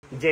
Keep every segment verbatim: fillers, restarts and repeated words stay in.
যে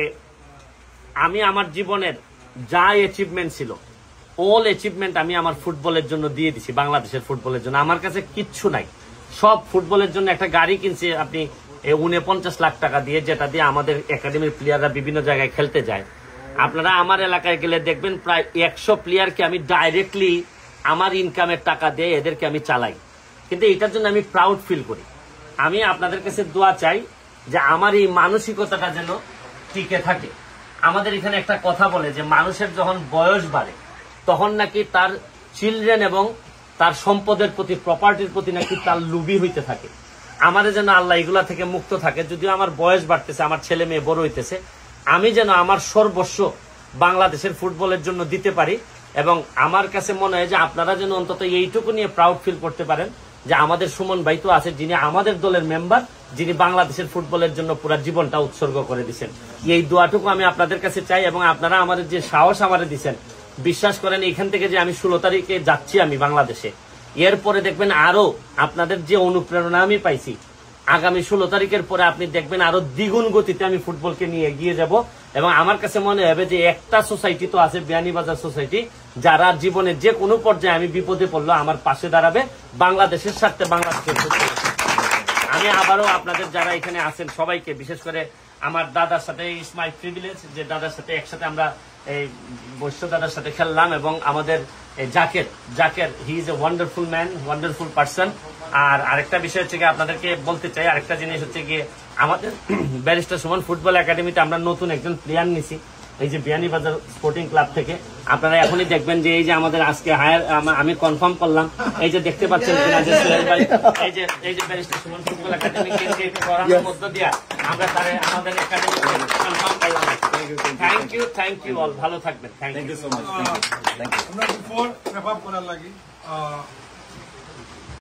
আমি আমার জীবনের যা অ্যাচিভমেন্ট ছিল অল অ্যাচিভমেন্ট আমি আমার ফুটবলের জন্য দিয়ে দিছি, বাংলাদেশের ফুটবলের জন্য। আমার কাছে কিচ্ছু নাই, সব ফুটবলের জন্য। একটা গাড়ি কিনছে আপনি উনপঞ্চাশ লাখ টাকা দিয়ে, যেটা দিয়ে আমাদের একাডেমির প্লেয়াররা বিভিন্ন জায়গায় খেলতে যায়। আপনারা আমার এলাকায় গেলে দেখবেন প্রায় একশো প্লেয়ারকে আমি ডাইরেক্টলি আমার ইনকামের টাকা দিয়ে এদেরকে আমি চালাই। কিন্তু এটার জন্য আমি প্রাউড ফিল করি। আমি আপনাদের কাছে দোয়া চাই যে আমার এই মানসিকতাটা যেন টিকে থাকে। আমাদের এখানে একটা কথা বলে যে মানুষের যখন বয়স বাড়ে তখন নাকি তার চিলড্রেন এবং তার সম্পদের প্রতি, প্রপার্টির প্রতি নাকি তার লুবি হইতে থাকে। আমাদের যেন আল্লাহ এগুলা থেকে মুক্ত থাকে। যদিও আমার বয়স বাড়তেছে, আমার ছেলে মেয়ে বড় হইতেছে, আমি যেন আমার সর্বস্ব বাংলাদেশের ফুটবলের জন্য দিতে পারি। এবং আমার কাছে মনে হয় যে আপনারা যেন অন্তত এইটুকু নিয়ে প্রাউড ফিল করতে পারেন যে আমাদের সুমন ভাই তো আছে, যিনি আমাদের দলের মেম্বার, যিনি বাংলাদেশের ফুটবলের জন্য পুরো জীবনটা উৎসর্গ করে দিচ্ছেন। এই দোয়াটুকু আমি আপনাদের কাছে চাই। এবং আপনারা আমাদের যে সাহস আমাদের দিচ্ছেন, বিশ্বাস করেন এখান থেকে যে আমি ষোলো তারিখে যাচ্ছি আমি বাংলাদেশে, এরপরে দেখবেন আরো আপনাদের যে অনুপ্রেরণা আমি পাইছি, আগামী ষোলো তারিখের পরে আপনি দেখবেন আরো দ্বিগুণ গতিতে আমি ফুটবলকে নিয়ে এগিয়ে যাব। এবং আমার কাছে মনে হবে যে একটা সোসাইটি তো আছে, বিয়ানীবাজার সোসাইটি, যারা জীবনের যে কোনো পর্যায়ে আমি বিপদে পড়লো আমার পাশে দাঁড়াবে বাংলাদেশের স্বার্থে, বাংলাদেশের ফুটবল। আমি আবারও আপনাদের যারা এখানে আছেন সবাইকে, বিশেষ করে আমার দাদার সাথে, ইটস মাই প্রিভিলেজ যে দাদার সাথে একসাথে আমরা এই বৈশ্য দাদার সাথে খেললাম, এবং আমাদের Zaker Zaker he is a wonderful man, wonderful person. আর আরেকটা বিষয় হচ্ছে গিয়ে আপনাদেরকে বলতে চাই, আরেকটা জিনিস হচ্ছে গিয়ে আমাদের ব্যারিস্টার সুমন ফুটবল একাডেমিতে আমরা নতুন একজন প্লেয়ার নিছি, এই যে বিয়ানীবাজার স্পোর্টিং ক্লাব থেকে। আপনারা এখনই দেখবেন যে এই যে আমাদের আজকে হায়ার আমি কনফার্ম করলাম, এই যে দেখতে পাচ্ছেন কিনা যে সোহেল ভাই, এই যে এই যে ব্যারিস্টার সুমন ফুটবল একাডেমিকে করানোর মধ্য দিয়ে আমরা তারা আমাদের একাডেমি কনফার্ম করলাম। Thank you, thank you all, ভালো থাকবেন। Thank you so much. আমরা বিফোর রেপ আপ করার লাগি